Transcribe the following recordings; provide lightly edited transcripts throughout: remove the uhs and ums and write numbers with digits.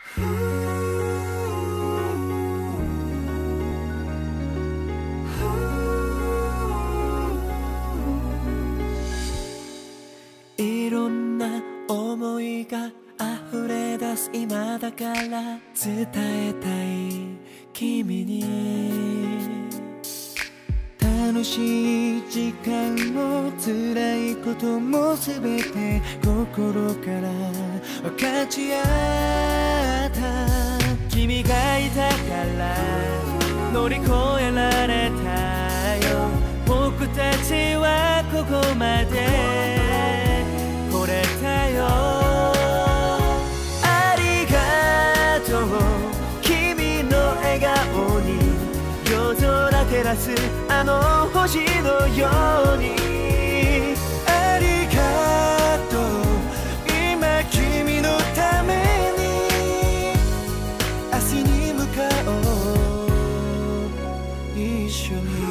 いろんな思いが溢れ出す今だから伝えたい君に、楽しい時間も辛いこともすべて心から分かち合った。君がいたから乗り越えられたよ。僕たちはここまで来れたよ。ありがとう、君の笑顔に夜空照らすあの星のように。ありがとう、今君のために明日に向かおう一緒に。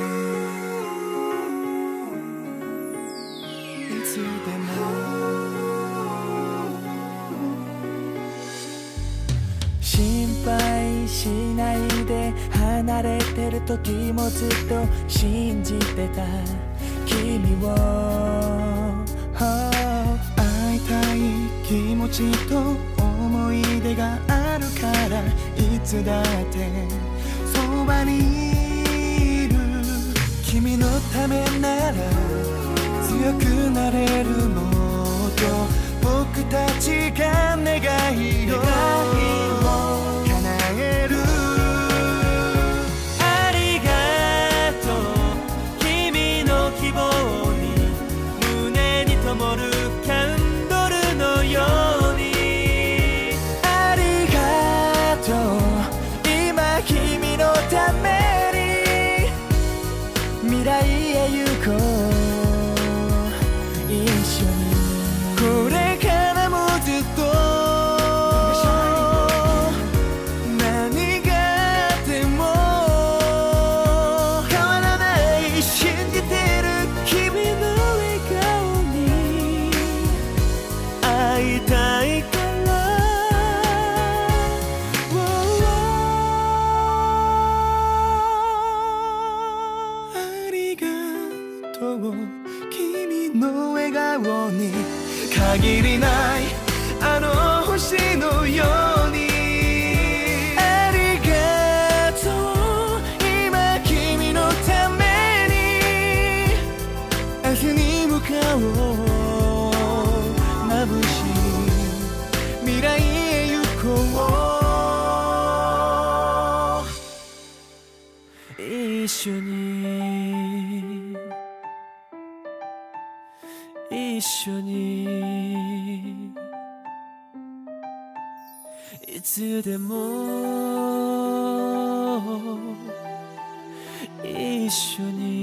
いつでも心配しないで、離れてる時もずっと信じてた君を、会いたい気持ちと思い出があるからいつだってそばにいる。君のためなら強くなれるもっと僕たちが願いを叶える。ありがとう、君の希望に胸に灯るキャンドルのように。ありがとう、今君のために未来へ行こう一緒に。これからもずっと何があっても変わらない、信じてる君の笑顔に会いたいから。ありがとう、君の笑顔に限りないあの星のように。ありがとう、今君のために明日に向かおう眩しい未来へ行こう一緒に。一緒にいつでも一緒に。